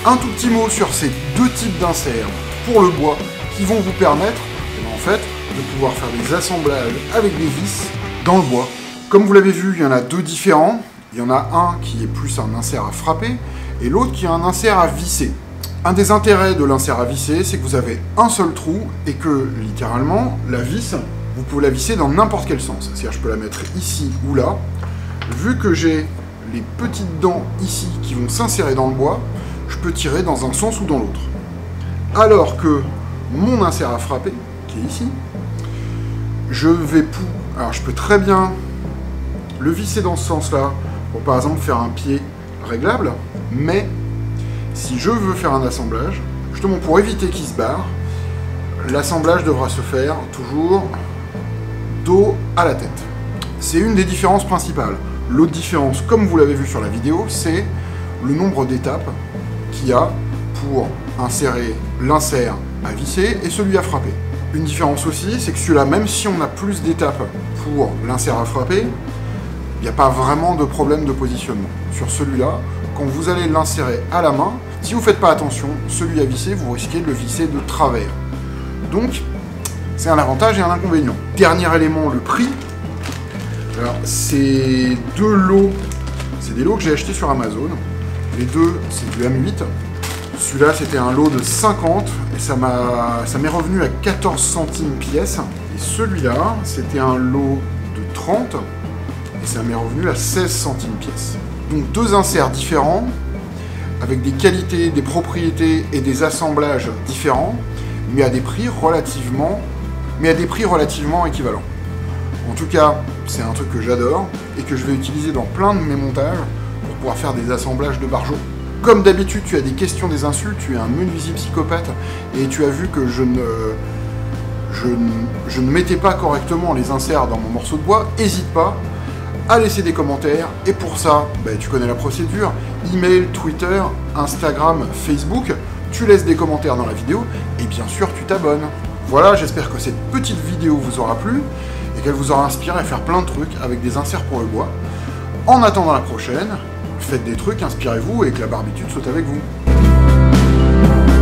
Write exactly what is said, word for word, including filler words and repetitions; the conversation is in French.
Un tout petit mot sur ces deux types d'inserts pour le bois qui vont vous permettre, eh bien, en fait, de pouvoir faire des assemblages avec des vis dans le bois. Comme vous l'avez vu, il y en a deux différents. Il y en a un qui est plus un insert à frapper et l'autre qui est un insert à visser. Un des intérêts de l'insert à visser, c'est que vous avez un seul trou et que, littéralement, la vis, vous pouvez la visser dans n'importe quel sens. C'est-à-dire je peux la mettre ici ou là. Vu que j'ai les petites dents ici qui vont s'insérer dans le bois, je peux tirer dans un sens ou dans l'autre. Alors que mon insert à frapper, qui est ici, je vais pou... Alors je peux très bien le visser dans ce sens-là, pour par exemple faire un pied réglable, mais si je veux faire un assemblage, justement pour éviter qu'il se barre, l'assemblage devra se faire toujours dos à la tête. C'est une des différences principales. L'autre différence, comme vous l'avez vu sur la vidéo, c'est le nombre d'étapes qu'il y a pour insérer l'insert à visser et celui à frapper. Une différence aussi, c'est que celui-là, même si on a plus d'étapes pour l'insert à frapper, il n'y a pas vraiment de problème de positionnement. Sur celui-là, quand vous allez l'insérer à la main, si vous ne faites pas attention, celui à visser, vous risquez de le visser de travers. Donc, c'est un avantage et un inconvénient. Dernier élément, le prix. Alors, c'est deux lots, c'est des lots que j'ai achetés sur Amazon. Les deux, c'est du M huit. Celui-là, c'était un lot de cinquante et ça m'a, ça m'est revenu à quatorze centimes pièce. Et celui-là, c'était un lot de trente et ça m'est revenu à seize centimes pièce. Donc deux inserts différents, avec des qualités, des propriétés et des assemblages différents, mais à des prix relativement, mais à des prix relativement équivalents. En tout cas, c'est un truc que j'adore et que je vais utiliser dans plein de mes montages pour pouvoir faire des assemblages de barjots. Comme d'habitude, tu as des questions, des insultes, tu es un menuisier psychopathe et tu as vu que je ne, je, ne, je ne mettais pas correctement les inserts dans mon morceau de bois. N'hésite pas à laisser des commentaires et pour ça, bah, tu connais la procédure, email, Twitter, Instagram, Facebook, tu laisses des commentaires dans la vidéo et bien sûr tu t'abonnes. Voilà, j'espère que cette petite vidéo vous aura plu et qu'elle vous aura inspiré à faire plein de trucs avec des inserts pour le bois. En attendant la prochaine, faites des trucs, inspirez-vous et que la barbitude saute avec vous.